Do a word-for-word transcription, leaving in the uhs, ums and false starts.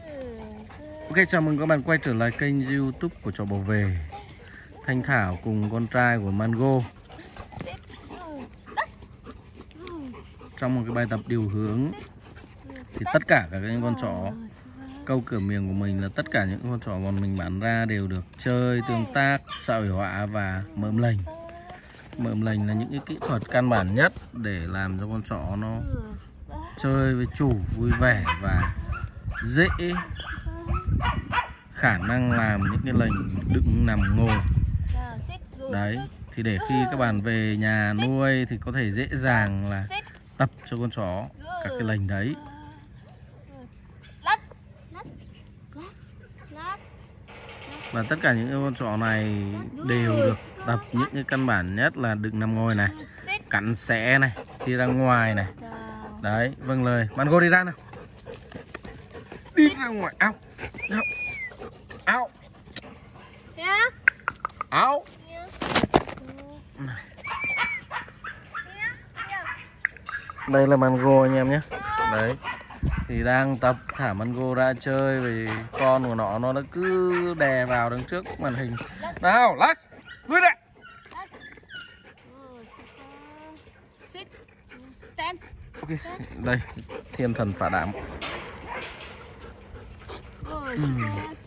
Ok, chào mừng các bạn quay trở lại kênh YouTube của Chó Bảo Vệ. Thanh Thảo cùng con trai của Mango trong một cái bài tập điều hướng thì tất cả các những con chó câu cửa miệng của mình là tất cả những con chó bọn mình bán ra đều được chơi, tương tác, xã hội hóa và mớm lệnh. Mớm lệnh là những cái kỹ thuật căn bản nhất để làm cho con chó nó chơi với chủ vui vẻ và dễ khả năng làm những cái lệnh đứng nằm ngồi. Đấy, thì để khi các bạn về nhà nuôi thì có thể dễ dàng là tập cho con chó các cái lệnh đấy. Và tất cả những con chó này đều được tập những cái căn bản nhất là đừng nằm ngồi này, cắn xé này, đi ra ngoài này. Đấy, vâng lời. Mango đi ra nào. Đi ra ngoài. Ao. Ao. Ao. Ao. Đây là Mango anh em nhé. Đấy. Thì đang tập thả Mango ra chơi vì con của nó nó cứ đè vào đằng trước màn hình. Nào, lát. Lùi ra. Ok, đây thiên thần phả đám. uhm.